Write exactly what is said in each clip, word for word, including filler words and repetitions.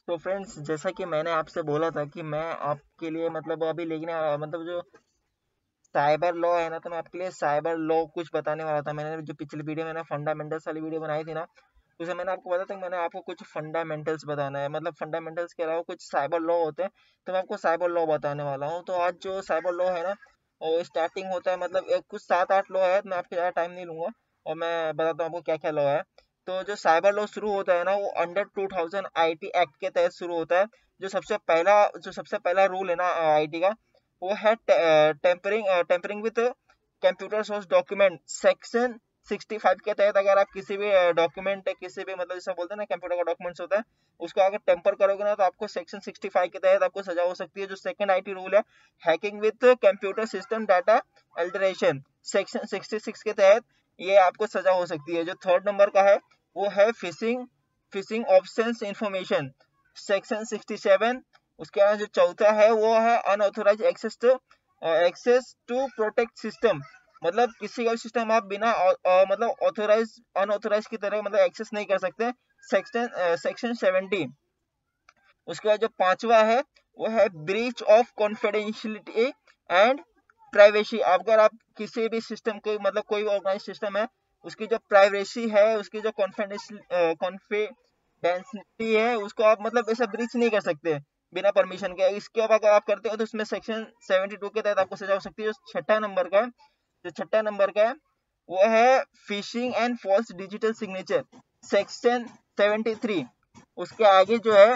तो फ्रेंड्स, जैसा कि मैंने आपसे बोला था कि मैं आपके लिए मतलब अभी लेकिन मतलब जो साइबर लॉ है ना, तो मैं आपके लिए साइबर लॉ कुछ बताने वाला था। मैंने जो पिछली वीडियो मैंने फंडामेंटल्स वाली वीडियो बनाई थी ना, उसमें मैंने आपको बताया था कि मैंने आपको कुछ फंडामेंटल्स बताना है, मतलब फंडामेंटल्स के अलावा कुछ साइबर लॉ होते हैं, तो मैं आपको साइबर लॉ बताने वाला हूँ। तो आज जो साइबर लॉ है ना, वो स्टार्टिंग होता है मतलब एक कुछ सात आठ लॉ है, तो मैं आपके ज़्यादा टाइम नहीं लूंगा और मैं बताता हूँ आपको क्या क्या लॉ है। तो जो साइबर लॉ शुरू होता है ना, वो under two thousand I T act के तहत शुरू होता है। जो सबसे पहला जो सबसे पहला रूल है ना आई टी का, वो है tampering tampering with computer source document section sixty five के तहत। अगर आप किसी भी डॉक्यूमेंट किसी भी मतलब जैसे बोलते हैं ना कंप्यूटर का डॉक्यूमेंट्स होता है, उसको अगर टेम्पर करोगे ना, तो आपको सेक्शन सिक्सटी फाइव के तहत आपको सजा हो सकती है। जो सेकंड आईटी रूल है, hacking with computer system data alteration, section sixty six के तहत ये आपको सजा हो सकती है। जो थर्ड नंबर का है, वो है phishing phishing options information, section sixty seven. उसके बाद जो चौथा है, वो है unauthorised access to access to protect system, मतलब किसी का भी सिस्टम आप बिना अ, अ, मतलब ऑथोराइज अनऑथोराइज की तरह मतलब एक्सेस नहीं कर सकते, सेक्शन सेक्शन सेवेंटी। उसके बाद जो पांचवा है, वो है breach of confidentiality and privacy. अगर आप किसी भी सिस्टम को मतलब कोई ऑर्गेनाइज सिस्टम है, उसकी जो प्राइवेसी है, उसकी जो कॉन्फिडेंशियलिटी है, उसको आप मतलब ऐसा ब्रीच नहीं कर सकते बिना परमिशन के। इसके अब अगर आप करते हो तो उसमें सेक्शन सेवेंटी टू के तहत आपको सजा हो सकती है। जो छठा नंबर का है जो छठा नंबर का है वो है phishing and false digital signature, section seventy three. उसके आगे जो है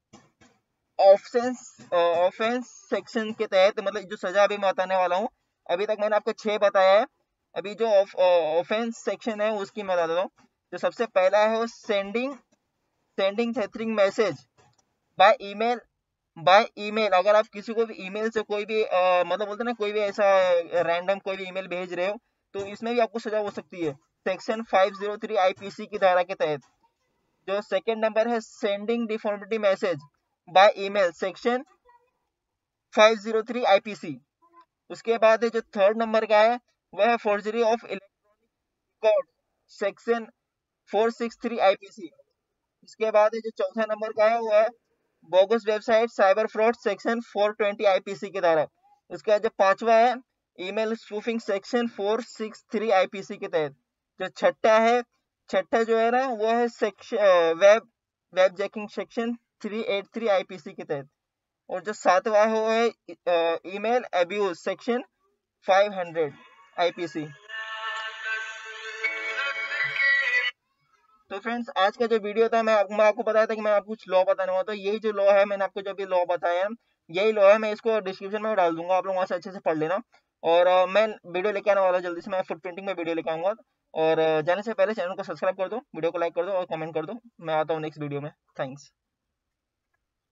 ऑफेंस ऑफेंस सेक्शन के तहत, मतलब जो सजा अभी मैं बताने वाला हूँ, अभी तक मैंने आपको छह बताया है। अभी जो ऑफेंस सेक्शन है उसकी मैं बता देता हूँ। जो सबसे पहला है वो sending sending threatening message by email by email. अगर आप किसी को भी ईमेल से कोई भी अ, मतलब बोलते हैं ना, कोई भी ऐसा रैंडम कोई भी ईमेल भेज रहे हो, तो इसमें भी आपको सजा हो सकती है section five zero three IPC की धारा के तहत। जो सेकंड नंबर है, sending deformity message by email, section five zero three IPC. उसके बाद है जो थर्ड नंबर का है, वह है forgery of electronic record, section four six three IPC. उसके बाद है जो चौथा नंबर का है, वो है bogus website cyber fraud, section four twenty IPC के द्वारा। उसके बाद जो पांचवा है, email spoofing, section four six three IPC के तहत। जो छठा है छठा जो है ना, वो है section web web jacking, section three eight three IPC के तहत। और जो सातवां है, वो है email abuse, section five hundred IPC. तो फ्रेंड्स, आज का जो वीडियो था, मैं, आप, मैं आपको बताया था कि मैं आपको कुछ लॉ बताने वाला था। यही जो लॉ है, मैंने आपको जो भी लॉ बताया, यही लॉ है। मैं इसको डिस्क्रिप्शन में डाल दूंगा, आप लोग वहां से अच्छे से पढ़ लेना। और uh, मैं वीडियो लेके आने वाला जल्दी से, मैं फुट प्रिंटिंग में वीडियो लेके आऊंगा। और uh, जाने से पहले चैनल को सब्सक्राइब कर दो, वीडियो को लाइक कर दो और कमेंट कर दो। मैं आता हूँ नेक्स्ट वीडियो में। थैंक्स।